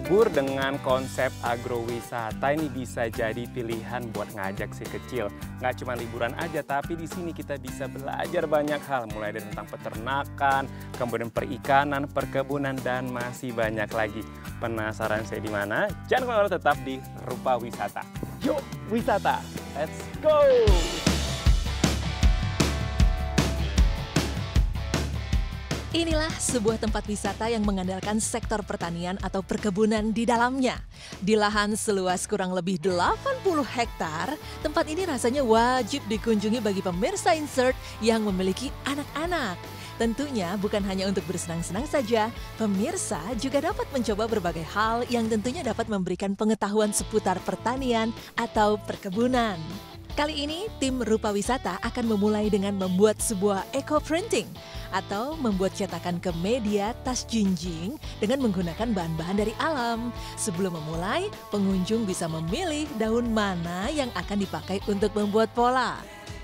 libur dengan konsep agrowisata ini bisa jadi pilihan buat ngajak si kecil. Nggak cuma liburan aja, tapi di sini kita bisa belajar banyak hal, mulai dari tentang peternakan, kemudian perikanan, perkebunan, dan masih banyak lagi. Penasaran saya di mana? Jangan kemana-mana, tetap di Rupa Wisata. Yuk, wisata! Let's go! Inilah sebuah tempat wisata yang mengandalkan sektor pertanian atau perkebunan di dalamnya. Di lahan seluas kurang lebih 80 hektar, tempat ini rasanya wajib dikunjungi bagi pemirsa Insert yang memiliki anak-anak. Tentunya bukan hanya untuk bersenang-senang saja, pemirsa juga dapat mencoba berbagai hal yang tentunya dapat memberikan pengetahuan seputar pertanian atau perkebunan. Kali ini, tim Rupa Wisata akan memulai dengan membuat sebuah eco-printing atau membuat cetakan ke media tas jinjing dengan menggunakan bahan-bahan dari alam. Sebelum memulai, pengunjung bisa memilih daun mana yang akan dipakai untuk membuat pola.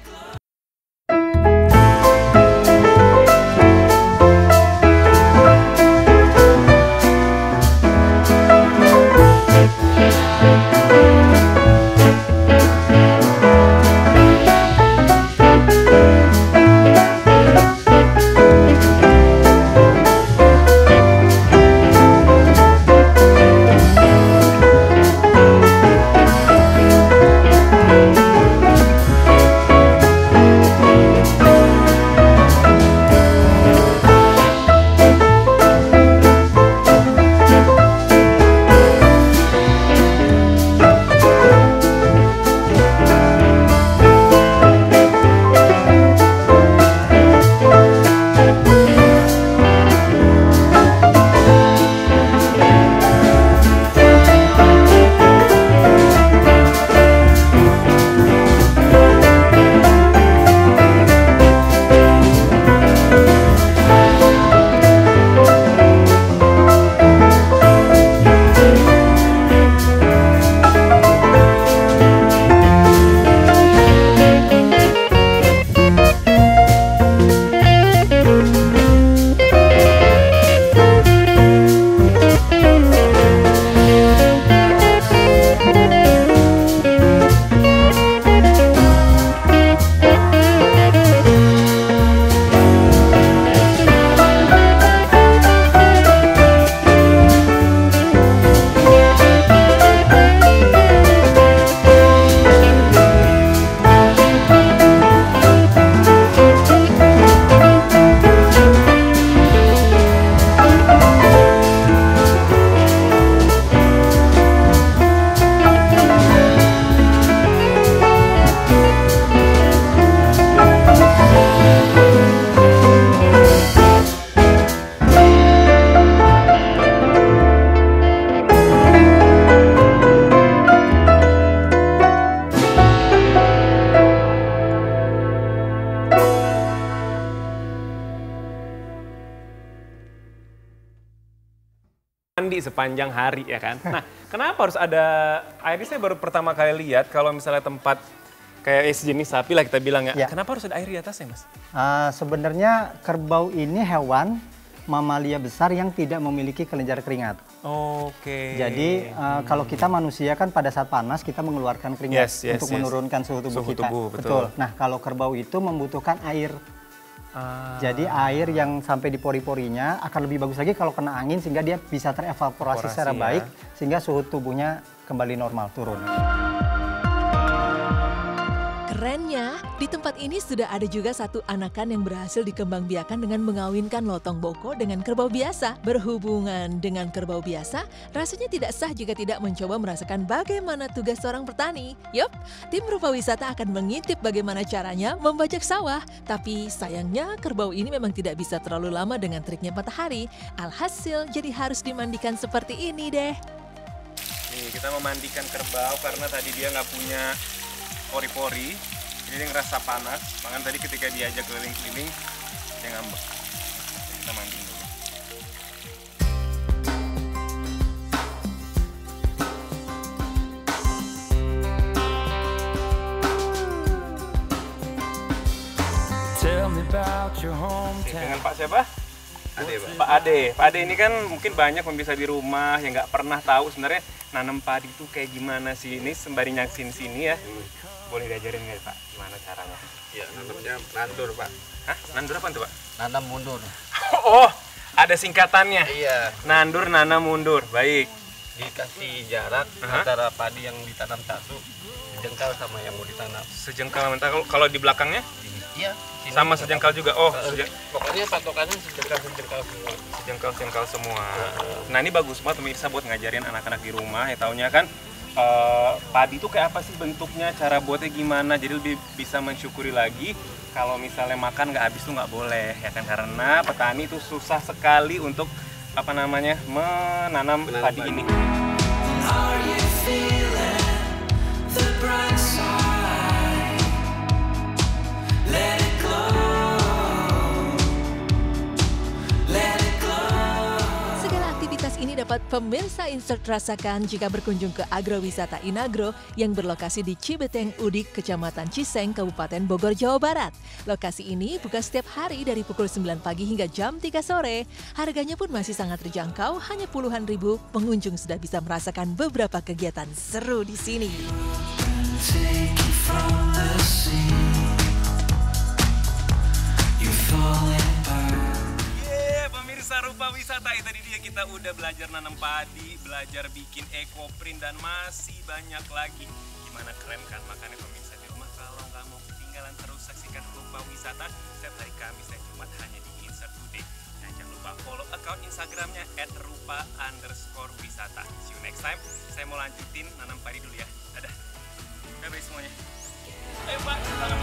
Mandi sepanjang hari ya kan. Nah, kenapa harus ada air? Ini saya baru pertama kali lihat kalau misalnya tempat kayak sejenis sapi lah kita bilang ya. Kenapa harus ada air di atasnya, Mas? Sebenarnya kerbau ini hewan mamalia besar yang tidak memiliki kelenjar keringat. Oke. Jadi kalau kita manusia kan pada saat panas kita mengeluarkan keringat untuk menurunkan suhu tubuh kita. Betul. Nah, kalau kerbau itu membutuhkan air. Jadi air yang sampai di pori-porinya akan lebih bagus lagi kalau kena angin sehingga dia bisa terevaporasi secara baik sehingga suhu tubuhnya kembali normal, turun. Kerennya, di tempat ini sudah ada juga satu anakan yang berhasil dikembangbiakan dengan mengawinkan lotong boko dengan kerbau biasa. Berhubungan dengan kerbau biasa, rasanya tidak sah jika tidak mencoba merasakan bagaimana tugas seorang petani. Yup, tim Rupa Wisata akan mengintip bagaimana caranya membajak sawah. Tapi sayangnya kerbau ini memang tidak bisa terlalu lama dengan teriknya matahari. Alhasil jadi harus dimandikan seperti ini deh. Nih, kita memandikan kerbau karena tadi dia nggak punya pori-pori, jadi dia ngerasa panas. Makanya tadi ketika diajak keliling-keliling, dia ngambek. Kita mandi dulu. Dengan Pak siapa? Pak Ade ini kan mungkin banyak pemirsa di rumah yang nggak pernah tahu sebenarnya nanam padi itu kayak gimana sih. Ini sembari nyaksin sini ya. Boleh diajarin nggak Pak gimana caranya? Ya, nanamnya nandur Pak. Hah? Nandur apa tuh Pak? Nanam mundur. Oh, ada singkatannya. Iya. Nandur, nanam, mundur. Baik. Dikasih jarak antara padi yang ditanam satu sejengkal sama yang mau ditanam. Sejengkal, kalau di belakangnya? Iya. Sama sejengkal juga. Oh, pokoknya patokannya sejengkal semua. Sejengkal semua. Nah, ini bagus banget pemirsa buat ngajarin anak-anak di rumah. Ya taunya kan padi itu kayak apa sih bentuknya, cara buatnya gimana. Jadi lebih bisa mensyukuri lagi. Kalau misalnya makan nggak habis tuh nggak boleh, ya kan, karena petani itu susah sekali untuk menanam padi ini. Ini dapat pemirsa Insert rasakan jika berkunjung ke agrowisata Inagro yang berlokasi di Cibeteng Udik, Kecamatan Ciseng, Kabupaten Bogor, Jawa Barat. Lokasi ini buka setiap hari dari pukul 9 pagi hingga jam 3 sore. Harganya pun masih sangat terjangkau, hanya puluhan ribu. Pengunjung sudah bisa merasakan beberapa kegiatan seru di sini. Rupa wisata, tadi dia kita udah belajar nanam padi, belajar bikin ekoprint, dan masih banyak lagi. Gimana, keren kan? Makanya pemirsa di rumah kalau nggak mau ketinggalan terus saksikan Rupa Wisata setiap hari Kamis dan Jumat hanya di Insert Today. Dan jangan lupa follow account Instagramnya @rupa_wisata. See you next time. Saya mau lanjutin nanam padi dulu ya. Dadah. Bye-bye semuanya. Ayo Pak,